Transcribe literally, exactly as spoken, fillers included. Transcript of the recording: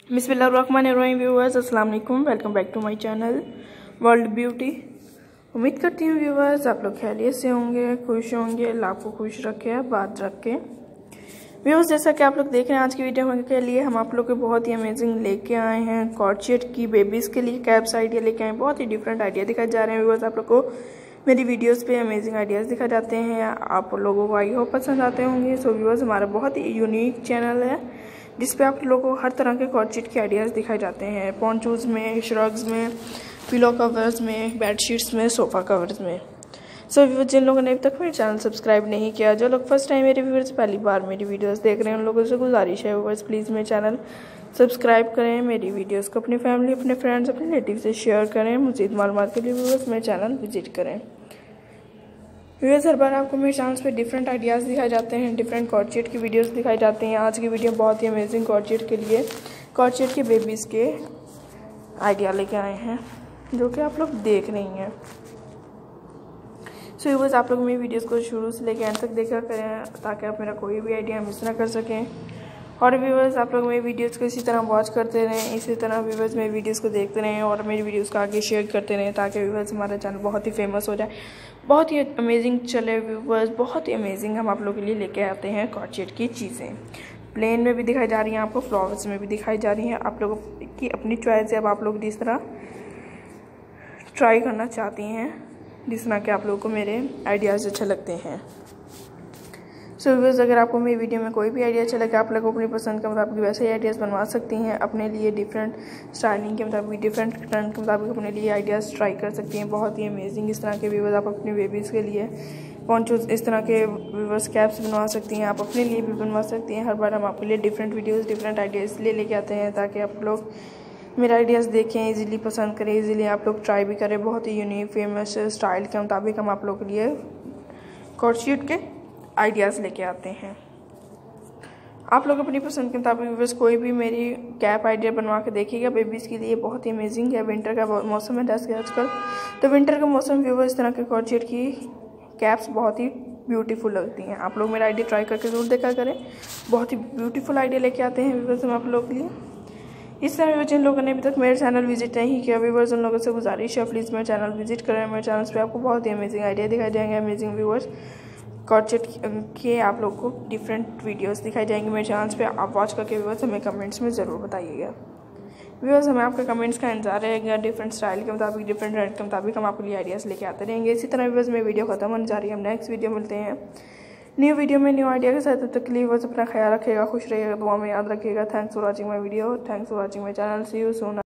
बिस्मिल्लाहिर्रहमानिर्रहीम व्यूअर्स, अस्सलाम वालेकुम। Welcome back to my channel World Beauty. उम्मीद करती हूँ व्यूअर्स आप लोग खैरियत से होंगे, खुश होंगे। अल्लाह आपको खुश रखे, बात रखे। व्यूअर्स, जैसा कि आप लोग देख रहे हैं आज की वीडियो के लिए हम आप लोग को बहुत ही अमेजिंग लेके आए हैं। कॉर्डसेट की बेबीज़ के लिए कैप्स आइडिया लेके आए हैं। बहुत ही डिफरेंट आइडिया दिखाए जा रहे हैं व्यूअर्स। आप लोग को मेरी वीडियोस पे अमेजिंग आइडियाज़ दिखाए जाते हैं, आप लोगों को आई होप पसंद आते होंगे। सो व्यूअर्स, हमारा बहुत ही यूनिक चैनल है जिसपे आप लोगों को हर तरह के कॉर्डसेट के आइडियाज़ दिखाए जाते हैं। पॉन्चूज में, श्रग्स में, पिलो कवर्स में, बेडशीट्स में, सोफ़ा कवर्स में। सो व्यूअर्स, जिन लोगों ने अभी तक मेरे चैनल सब्सक्राइब नहीं किया, जो लोग फर्स्ट टाइम मेरे व्यूअर्स पहली बार मेरी वीडियोस देख रहे हैं, उन लोगों से गुजारिश है व्यूअर्स प्लीज़ मेरे चैनल सब्सक्राइब करें। मेरी वीडियोस को अपनी फैमिली, अपने फ्रेंड्स, अपने रिलेटिव से शेयर करें। मज़ीद मालूमात के लिए व्यूअर्स मेरे चैनल विजिट करें। व्यूअर्स, हर बार आपको मेरे चैनल पे डिफरेंट आइडियाज़ दिखाए जाते हैं, डिफरेंट कॉर्डसेट की वीडियोस दिखाई जाती हैं। आज की वीडियो बहुत ही अमेजिंग कॉर्डसेट के लिए, कॉर्डसेट के बेबीज़ के आइडिया लेके आए हैं जो कि आप लोग देख रही हैं। सो व्यूअर्स, आप लोग मेरी वीडियोस को शुरू से लेकर एंड तक देखा करें ताकि आप मेरा कोई भी आइडिया मिस ना कर सकें। और व्यूअर्स, आप लोग मेरी वीडियोस को इसी तरह वॉच करते रहें, इसी तरह व्यूअर्स मेरी वीडियोस को देखते रहें और मेरी वीडियोस को आगे शेयर करते रहें ताकि व्यूअर्स हमारा चैनल बहुत ही फेमस हो जाए, बहुत ही अमेजिंग चले व्यूअर्स। बहुत ही अमेजिंग हम आप लोग के लिए लेके आते हैं कॉर्डसेट की चीज़ें। प्लेन में भी दिखाई जा रही हैं, आपको फ्लावर्स में भी दिखाई जा रही हैं। आप लोगों की अपनी चॉइस है, अब आप लोग जिस तरह ट्राई करना चाहती हैं, जिस तरह के आप लोगों को मेरे आइडियाज़ अच्छे लगते हैं। सो व्यूअर्स, अगर आपको मेरी वीडियो में कोई भी आइडिया अच्छा लगे, आप लोग अपनी पसंद के मुताबिक वैसे ही आइडियाज़ बनवा सकती हैं। अपने लिए डिफरेंट स्टाइलिंग के मुताबिक, डिफरेंट ट्रेंड के मुताबिक अपने लिए आइडियाज़ ट्राई कर सकती हैं। बहुत ही अमेजिंग इस तरह के व्यूअर्स आप अपने बेबीज़ के लिए पॉन्चूज, इस तरह के व्यूअर्स कैप्स बनवा सकती हैं। आप अपने लिए भी बनवा सकती हैं। हर बार हम आपके लिए डिफरेंट वीडियोज़, डिफरेंट आइडियाज़ इसलिए लेके आते हैं ताकि आप लोग मेरे आइडियाज़ देखें, इजीली पसंद करें, इजीली आप लोग ट्राई भी करें। बहुत ही यूनिक फेमस स्टाइल के मुताबिक हम आप लोगों के लिए कॉर्डसेट के आइडियाज़ लेके आते हैं। आप लोग अपनी पसंद के मुताबिक बस कोई भी मेरी कैप आइडिया बनवा के देखिएगा बेबीज़ के लिए। बहुत ही अमेजिंग है। विंटर का मौसम है जैसे आजकल, तो विंटर का मौसम व्यूअर्स इस तरह के कॉर्डसेट की कैप्स बहुत ही ब्यूटीफुल लगती हैं। आप लोग मेरा आइडिया ट्राई करके ज़रूर देखा करें। बहुत ही ब्यूटीफुल आइडिया लेके आते हैं व्यूअर्स हम आप लोगों के लिए। इस तरह जिन लोगों ने अभी तक मेरे चैनल विजिट नहीं किया व्यूअर्स, उन लोगों से गुजारिश है प्लीज़ मेरे चैनल विजिट करें। मेरे चैनल पे आपको बहुत ही अमेजिंग आइडिया दिखाई जाएंगे। अमेजिंग व्यूअर्स कॉर्डसेट के आप लोग को डिफरेंट वीडियोस दिखाई जाएंगे मेरे चैनल पे। आप वॉच करके व्यूअर्स हमें कमेंट्स में ज़रूर बताइएगा। व्यूअर्स, हमें आपके कमेंट्स का इंतजार रहेगा। डिफरेंट स्टाइल के मुताबिक, डिफरेंट ट्रेंड के मुताबिक हम आपके लिए आइडियाज़ लेके आते रहेंगे। इसी तरह व्यूअर्स में वीडियो खत्म होने जा रही है। हम नेक्स्ट वीडियो मिलते हैं न्यू वीडियो में न्यू आइडिया के साथ। तब तक के लिए व्यूअर्स अपना ख्याल रखिएगा, खुश रहिएगा, दुआ में याद रखिएगा। Thanks for watching my video, thanks for watching my channel. See you soon.